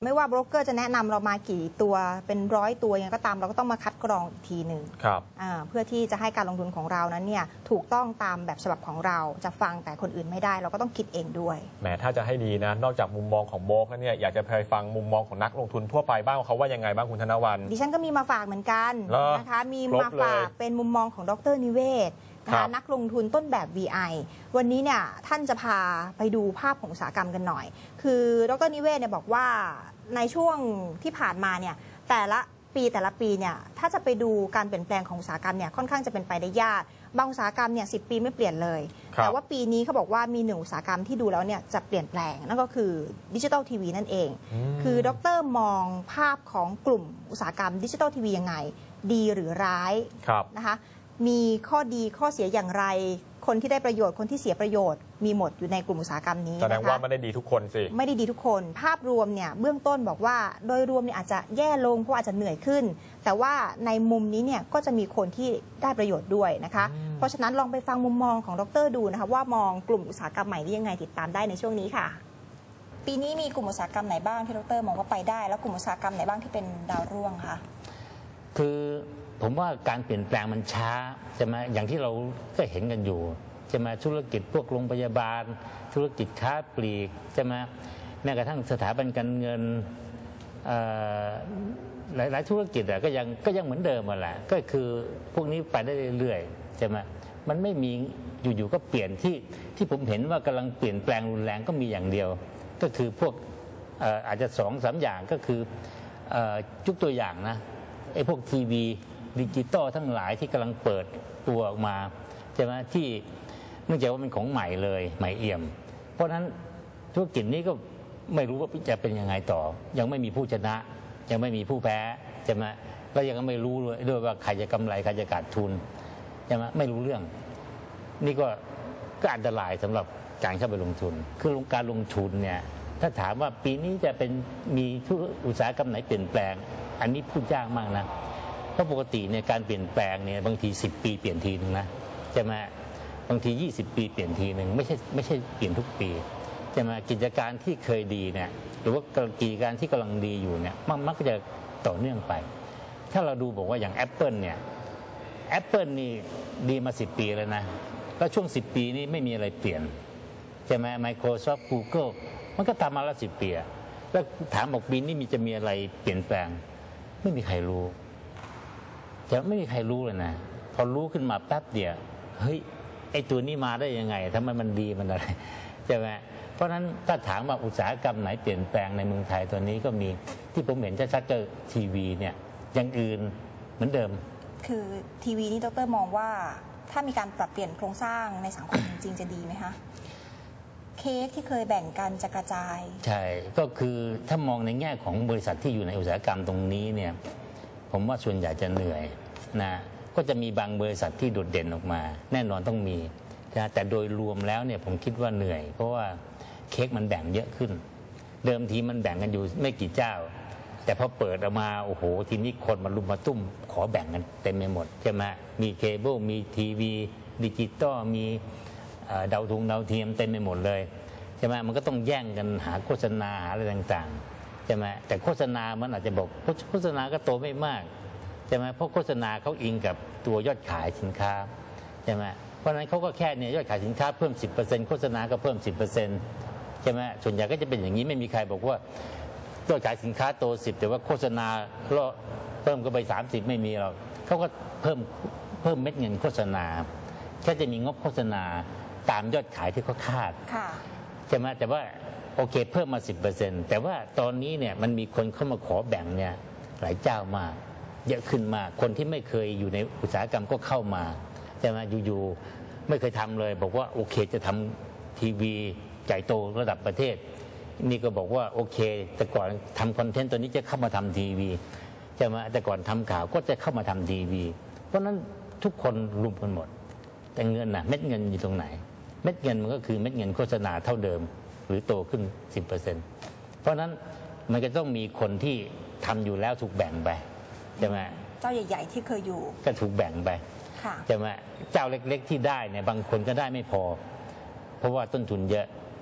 ไม่ว่าโบรกเกอร์จะแนะนำเรามากี่ตัวเป็น100 ตัวยังก็ตามเราก็ต้องมาคัดกรองอีกทีหนึ่งเพื่อที่จะให้การลงทุนของเรานั้นเนี่ยถูกต้องตามแบบฉบับของเราจะฟังแต่คนอื่นไม่ได้เราก็ต้องคิดเองด้วยแหมถ้าจะให้ดีนะนอกจากมุมมองของโบรกเนี่ยอยากจะไปฟังมุมมองของนักลงทุนทั่วไปบ้างเขาว่ายังไงบ้างคุณธนวรรณดิฉันก็มีมาฝากเหมือนกันนะคะมีมาฝากเป็นมุมมองของดร.นิเวศนะคะนักลงทุนต้นแบบ VI วันนี้เนี่ยท่านจะพาไปดูภาพของอุตสาหกรรมกันหน่อยคือดร.นิเวศเนี่ยบอกว่าในช่วงที่ผ่านมาเนี่ยแต่ละปีเนี่ยถ้าจะไปดูการเปลี่ยนแปลงของอุตสาหกรรมเนี่ยค่อนข้างจะเป็นไปได้ยากบางอุตสาหกรรมเนี่ย10 ปีไม่เปลี่ยนเลยแต่ว่าปีนี้เขาบอกว่ามี1 อุตสาหกรรมที่ดูแล้วเนี่ยจะเปลี่ยนแปลงนั่นก็คือดิจิทัลทีวีนั่นเองคือดร.มองภาพของกลุ่มอุตสาหกรรมดิจิทัลทีวียังไงดีหรือร้ายนะคะมีข้อดีข้อเสียอย่างไรคนที่ได้ประโยชน์คนที่เสียประโยชน์มีหมดอยู่ในกลุ่มอุตสาหกรรมนี้แสดงว่าไม่ได้ดีทุกคนสิไม่ได้ดีทุกคนภาพรวมเนี่ยเบื้องต้นบอกว่าโดยรวมเนี่ยอาจจะแย่ลงเพราะอาจจะเหนื่อยขึ้นแต่ว่าในมุมนี้เนี่ยก็จะมีคนที่ได้ประโยชน์ด้วยนะคะเพราะฉะนั้นลองไปฟังมุมมองของดร.ดูนะคะว่ามองกลุ่มอุตสาหกรรมใหม่นี้ยังไงติดตามได้ในช่วงนี้ค่ะปีนี้มีกลุ่มอุตสาหกรรมไหนบ้างที่ดร.มองว่าไปได้แล้วกลุ่มอุตสาหกรรมไหนบ้างที่เป็นดาวร่วงคะคือผมว่าการเปลี่ยนแปลงมันช้าใช่ไหมอย่างที่เราก็เห็นกันอยู่ใช่ไหมธุรกิจพวกโรงพยาบาลธุรกิจค้าปลีกใช่ไหมแม้กระทั่งสถาบันการเงินหลายธุรกิจก็ยังเหมือนเดิมมาแหละก็คือพวกนี้ไปได้เรื่อยๆใช่ไหมมันไม่มีอยู่ๆก็เปลี่ยนที่ผมเห็นว่ากำลังเปลี่ยนแปลงรุนแรงก็มีอย่างเดียวก็คือพวกอาจจะ2-3 อย่างก็คือจุกตัวอย่างนะไอ้พวกทีวีดิจิตอลทั้งหลายที่กำลังเปิดตัวออกมาใช่ไหมที่เนื่องจากว่าเป็นของใหม่เลยใหม่เอี่ยมเพราะฉะนั้นธุรกิจนี้ก็ไม่รู้ว่าจะเป็นยังไงต่อยังไม่มีผู้ชนะยังไม่มีผู้แพ้ใช่ไหมแล้วยังไม่รู้ด้วยว่าใครจะกำไรใครจะขาดทุนใช่ไหมไม่รู้เรื่องนี่ก็อันตรายสำหรับการเข้าไปลงทุนคือการลงทุนเนี่ยถ้าถามว่าปีนี้จะเป็นมีอุตสาหกรรมไหนเปลี่ยนแปลงอันนี้พูดยากมากนะเพราะปกติเนี่ยการเปลี่ยนแปลงเนี่ยบางที10 ปีเปลี่ยนทีนึงนะใช่ไหมบางที20 ปีเปลี่ยนทีหนึ่งไม่ใช่เปลี่ยนทุกปีใช่ไหมกิจการที่เคยดีเนี่ยหรือว่ากิจการที่กำลังดีอยู่เนี่ยมักจะต่อเนื่องไปถ้าเราดูบอกว่าอย่าง Apple เนี่ย Apple นี่ดีมา10 ปีแล้วนะแล้วช่วง10 ปีนี้ไม่มีอะไรเปลี่ยนใช่ไหม Microsoft Google มันก็ตามมาแล้ว10 ปีแล้วถามบอกปีนี้จะมีอะไรเปลี่ยนแปลงไม่มีใครรู้จะไม่มีใครรู้เลยนะพอรู้ขึ้นมาแป๊บเดียวเฮ้ยไอ้ตัวนี้มาได้ยังไงทำไมมันดีมันอะไรใช่ไหมเพราะฉะนั้นถ้าถามว่าอุตสาหกรรมไหนเปลี่ยนแปลงในเมืองไทยตัวนี้ก็มีที่ผมเห็นชัดๆก็ทีวีเนี่ยอย่างอื่นเหมือนเดิมคือทีวีนี่ดร.มองว่าถ้ามีการปรับเปลี่ยนโครงสร้างในสังคมจริงๆจะดีไหมคะเค้กที่เคยแบ่งกันจะกระจายใช่ก็คือถ้ามองในแง่ของบริษัทที่อยู่ในอุตสาหกรรมตรงนี้เนี่ยผมว่าส่วนใหญ่จะเหนื่อยนะก็จะมีบางบริษัทที่โดดเด่นออกมาแน่นอนต้องมีนะแต่โดยรวมแล้วเนี่ยผมคิดว่าเหนื่อยเพราะว่าเค้กมันแบ่งเยอะขึ้นเดิมทีมันแบ่งกันอยู่ไม่กี่เจ้าแต่พอเปิดออกมาโอ้โหทีนี้คนมารุมมาตุ้มขอแบ่งกันเต็มไปหมดใช่ไหมมีเคเบิลมีทีวีดิจิตอลมีดาวเทียมเต็มไปหมดเลยใช่ไหมมันก็ต้องแย่งกันหาโฆษณาหาอะไรต่างๆใช่ไหมแต่โฆษณามันอาจจะบอกโฆษณาก็โตไม่มากใช่ไหมเพราะโฆษณาเขาอิงกับตัวยอดขายสินค้าใช่ไหมเพราะฉะนั้นเขาก็แค่เนี่ยยอดขายสินค้าเพิ่ม 10% โฆษณาก็เพิ่ม 10% ใช่ไหมส่วนใหญ่ก็จะเป็นอย่างนี้ไม่มีใครบอกว่ายอดขายสินค้าโต10แต่ว่าโฆษณาเพิ่มก็ไป30ไม่มีหรอกเขาก็เพิ่มเม็ดเงินโฆษณาแค่จะมีงบโฆษณาตามยอดขายที่เขาคาดใช่ไหมแต่ว่าโอเคเพิ่มมา 10% แต่ว่าตอนนี้เนี่ยมันมีคนเข้ามาขอแบ่งเนี่ยหลายเจ้ามากเยอะขึ้นมากคนที่ไม่เคยอยู่ในอุตสาหกรรมก็เข้ามาใช่ไหมอยู่ๆไม่เคยทำเลยบอกว่าโอเคจะทำทีวีใหญ่โตระดับประเทศนี่ก็บอกว่าโอเคแต่ก่อนทำคอนเทนต์ตัวนี้จะเข้ามาทำทีวีใช่ไหมแต่ก่อนทำข่าวก็จะเข้ามาทำทีวีเพราะนั้นทุกคนรุมกันหมดแต่เงินเม็ดเงินอยู่ตรงไหนเม็ดเงินมันก็คือเม็ดเงินโฆษณาเท่าเดิมหรือโตขึ้น 10% เพราะนั้นมันก็ต้องมีคนที่ทำอยู่แล้วถูกแบ่งไปใช่ไหมเจ้าใหญ่ๆที่เคยอยู่ก็ถูกแบ่งไปใช่ไหมเจ้าเล็กๆที่ได้เนี่ยบางคนก็ได้ไม่พอเพราะว่าต้นทุนเยอะ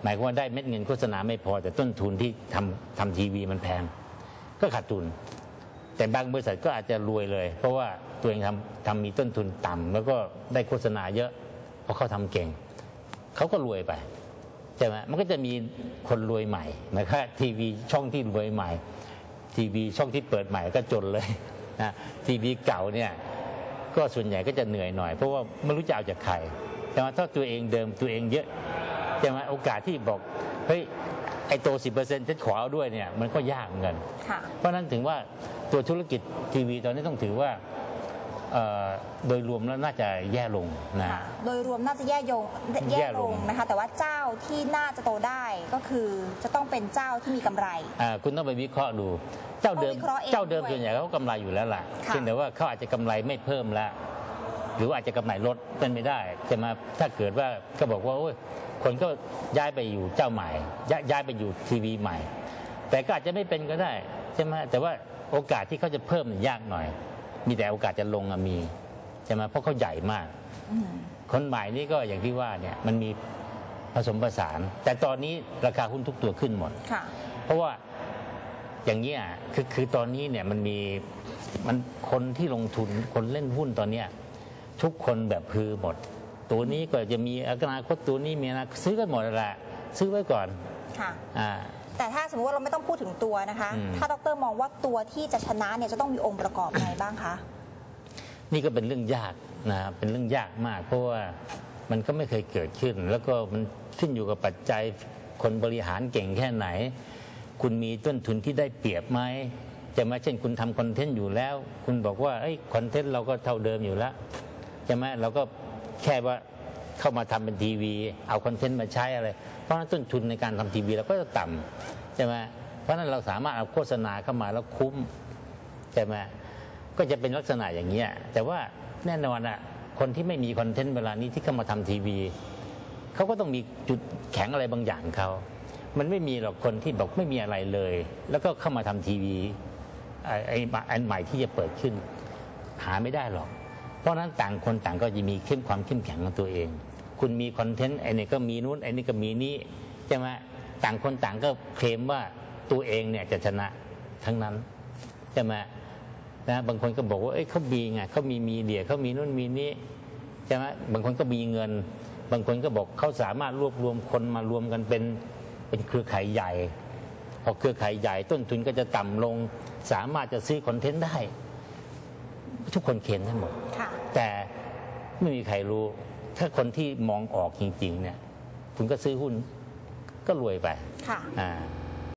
หมายความว่าได้เม็ดเงินโฆษณาไม่พอแต่ต้นทุนที่ทำทีวีมันแพงก็ขาดทุนแต่บางบริษัทก็อาจจะรวยเลยเพราะว่าตัวเองทำมีต้นทุนต่ำแล้วก็ได้โฆษณาเยอะเพราะเขาทำเก่งเขาก็รวยไปใช่ไหมมันก็จะมีคนรวยใหม่นะครับทีวีช่องที่รวยใหม่ทีวีช่องที่เปิดใหม่ก็จนเลยนะทีวีเก่าเนี่ยก็ส่วนใหญ่ก็จะเหนื่อยหน่อยเพราะว่าไม่รู้จะเอาจากใครแต่ว่าถ้าตัวเองเดิมตัวเองเยอะใช่ไหมโอกาสที่บอกเฮ้ยไอ้โต 10% ฉันขอเอาด้วยเนี่ยมันก็ยากเหมือนกันเพราะนั้นถึงว่าตัวธุรกิจทีวีตอนนี้ต้องถือว่าโดยรวมแล้วน่าจะแย่ลงนะโดยรวมน่าจะแย่ลงนะคะแต่ว่าเจ้าที่น่าจะโตได้ก็คือจะต้องเป็นเจ้าที่มีกำไรคุณต้องไปวิเคราะห์ดูเจ้าเดิมส่วนใหญ่เขากำไรอยู่แล้วล่ะเพียงแต่ว่าเขาอาจจะกำไรไม่เพิ่มแล้วหรือว่าอาจจะกำไรลดเป็นไม่ได้จะมาถ้าเกิดว่าก็บอกว่าโอ้ยคนก็ย้ายไปอยู่เจ้าใหม่ย้ายไปอยู่ทีวีใหม่แต่ก็อาจจะไม่เป็นก็ได้ใช่ไหมแต่ว่าโอกาสที่เขาจะเพิ่มยากหน่อยมีแต่โอกาสจะลงมีใช่ไหมเพราะเขาใหญ่มากคนใหม่นี่ก็อย่างที่ว่าเนี่ยมันมีผสมผสานแต่ตอนนี้ราคาหุ้นทุกตัวขึ้นหมดเพราะว่าอย่างนี้คือตอนนี้เนี่ยมันคนที่ลงทุนคนเล่นหุ้นตอนเนี้ยทุกคนแบบพือหมดตัวนี้ก็จะมีอนาคตตัวนี้มีอนาคตซื้อกันหมดแหละซื้อไว้ก่อนแต่ถ้าสมมติว่าเราไม่ต้องพูดถึงตัวนะคะถ้าดร.มองว่าตัวที่จะชนะเนี่ยจะต้องมีองค์ประกอบอะไรบ้างคะนี่ก็เป็นเรื่องยากนะเป็นเรื่องยากมากเพราะว่ามันก็ไม่เคยเกิดขึ้นแล้วก็มันขึ้นอยู่กับปัจจัยคนบริหารเก่งแค่ไหนคุณมีต้นทุนที่ได้เปรียบไหมจะมาเช่นคุณทำคอนเทนต์อยู่แล้วคุณบอกว่าคอนเทนต์เราก็เท่าเดิมอยู่แล้วใช่ไหมเราก็แค่ว่าเข้ามาทำเป็นทีวีเอาคอนเทนต์มาใช้อะไรเพราะนั้นต้นทุนในการทำทีวีเราก็จะต่ำใช่ไหมเพราะนั้นเราสามารถเอาโฆษณาเข้ามาแล้วคุ้มใช่ไหมก็จะเป็นลักษณะอย่างนี้แต่ว่าแน่นอนอ่ะคนที่ไม่มีคอนเทนต์เวลานี้ที่เข้ามาทำทีวีเขาก็ต้องมีจุดแข็งอะไรบางอย่างเขามันไม่มีหรอกคนที่บอกไม่มีอะไรเลยแล้วก็เข้ามาทำทีวีอันใหม่ที่จะเปิดขึ้นหาไม่ได้หรอกเพราะนั้นต่างคนต่างก็จะมีความเข้มแข็งของตัวเองคุณมีคอนเทนต์ไอ้นี่ก็มีนู้นไอ้นี่ก็มีนี้ใช่ไหมต่างคนต่างก็เคลมว่าตัวเองเนี่ยจะชนะทั้งนั้นใช่ไหมนะบางคนก็บอกว่าเขามีไงเขามีมีเดียเขามีนู้นมีนี้ใช่ไหมบางคนก็มีเงินบางคนก็บอกเขาสามารถรวบรวมคนมารวมกันเป็นเครือข่ายใหญ่พอเครือข่ายใหญ่ต้นทุนก็จะต่ำลงสามารถจะซื้อคอนเทนต์ได้ทุกคนเข็นทั้งหมดแต่ไม่มีใครรู้ถ้าคนที่มองออกจริงๆเนี่ยคุณก็ซื้อหุ้นก็รวยไป